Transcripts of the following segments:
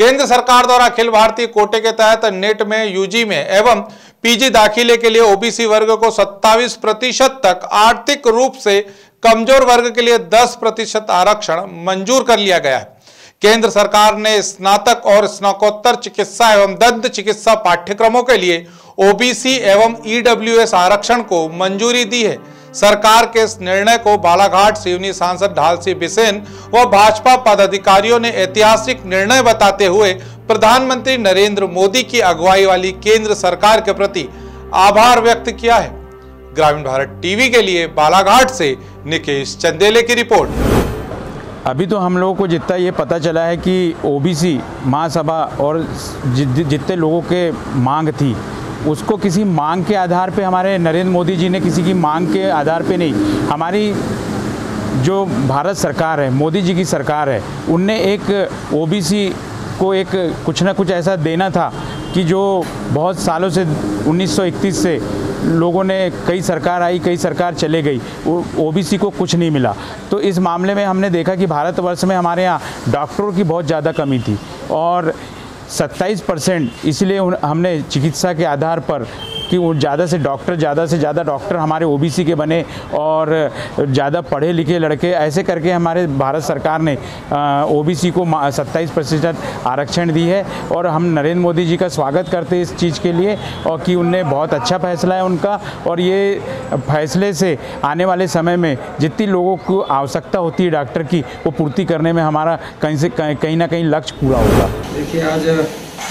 केंद्र सरकार द्वारा अखिल भारतीय कोटे के तहत नेट में, यूजी में एवं पीजी दाखिले के लिए ओबीसी वर्ग को 27% तक, आर्थिक रूप से कमजोर वर्ग के लिए 10% आरक्षण मंजूर कर लिया गया है। केंद्र सरकार ने स्नातक और स्नातकोत्तर चिकित्सा एवं दंत चिकित्सा पाठ्यक्रमों के लिए ओबीसी एवं ईडब्ल्यूएस आरक्षण को मंजूरी दी है। सरकार के इस निर्णय को बालाघाट सिवनी सांसद ढालसी बिसेन व भाजपा पदाधिकारियों ने ऐतिहासिक निर्णय बताते हुए प्रधानमंत्री नरेंद्र मोदी की अगुवाई वाली केंद्र सरकार के प्रति आभार व्यक्त किया है। ग्रामीण भारत टीवी के लिए बालाघाट से निकेश चंदेले की रिपोर्ट। अभी तो हम लोगों को जितना ये पता चला है कि ओबीसी महासभा और जितने लोगों के मांग थी, उसको किसी मांग के आधार पे हमारे नरेंद्र मोदी जी ने किसी की मांग के आधार पे नहीं, हमारी जो भारत सरकार है, मोदी जी की सरकार है, उनने एक ओबीसी को एक कुछ ना कुछ ऐसा देना था कि जो बहुत सालों से 1931 से लोगों ने, कई सरकार आई, कई सरकार चले गई, ओबीसी को कुछ नहीं मिला। तो इस मामले में हमने देखा कि भारतवर्ष में हमारे यहाँ डॉक्टरों की बहुत ज़्यादा कमी थी और 27%, इसलिए हमने चिकित्सा के आधार पर कि वो ज़्यादा से ज़्यादा डॉक्टर हमारे ओबीसी के बने और ज़्यादा पढ़े लिखे लड़के, ऐसे करके हमारे भारत सरकार ने ओबीसी को 27% आरक्षण दी है। और हम नरेंद्र मोदी जी का स्वागत करते हैं इस चीज़ के लिए, और कि उनने बहुत अच्छा फैसला है उनका, और ये फैसले से आने वाले समय में जितनी लोगों को आवश्यकता होती है डॉक्टर की, वो पूर्ति करने में हमारा कहीं ना कहीं लक्ष्य पूरा होगा। देखिए, आज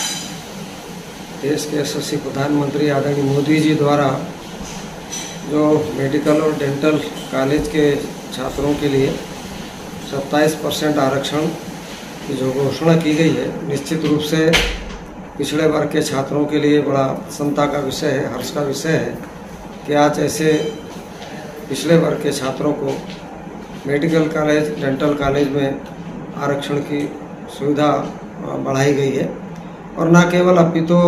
देश के यशस्वी प्रधानमंत्री आदरणीय मोदी जी द्वारा जो मेडिकल और डेंटल कॉलेज के छात्रों के लिए 27% आरक्षण की जो घोषणा की गई है, निश्चित रूप से पिछड़े वर्ग के छात्रों के लिए बड़ा प्रसन्नता का विषय है, हर्ष का विषय है कि आज ऐसे पिछड़े वर्ग के छात्रों को मेडिकल कॉलेज, डेंटल कॉलेज में आरक्षण की सुविधा बढ़ाई गई है। और न केवल अभी तो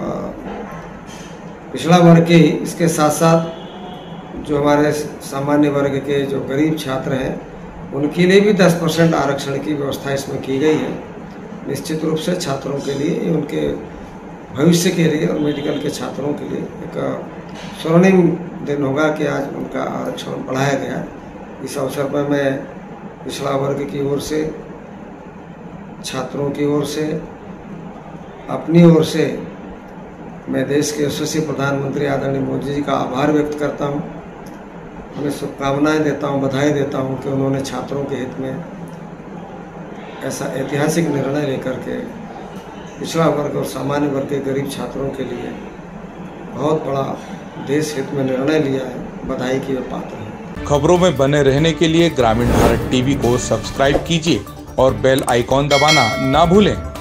पिछड़ा वर्ग के, इसके साथ साथ जो हमारे सामान्य वर्ग के जो गरीब छात्र हैं, उनके लिए भी 10% आरक्षण की व्यवस्था इसमें की गई है। निश्चित रूप से छात्रों के लिए, उनके भविष्य के लिए और मेडिकल के छात्रों के लिए एक स्वर्णिम दिन होगा कि आज उनका आरक्षण बढ़ाया गया। इस अवसर पर मैं पिछड़ा वर्ग की ओर से, छात्रों की ओर से, अपनी ओर से मैं देश के यशस्वी प्रधानमंत्री आदरणीय मोदी जी का आभार व्यक्त करता हूं। उन्हें शुभकामनाएं देता हूं, बधाई देता हूं कि उन्होंने छात्रों के हित में ऐसा ऐतिहासिक निर्णय लेकर के पिछड़ा वर्ग और सामान्य वर्ग के गरीब छात्रों के लिए बहुत बड़ा देश हित में निर्णय लिया है। बधाई की वे पात्र हैं। खबरों में बने रहने के लिए ग्रामीण भारत टीवी को सब्सक्राइब कीजिए और बेल आइकॉन दबाना ना भूलें।